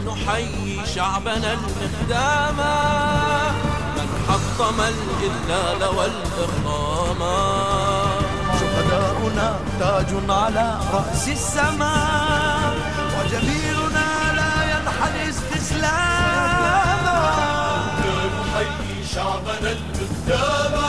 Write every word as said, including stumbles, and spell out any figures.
ونحيي شعبنا المخداما من حطم الإذلال والإخراما. شهداؤنا تاج على رأس السماء وجميلنا لا ينحني استسلاما. نحيي شعبنا المخداما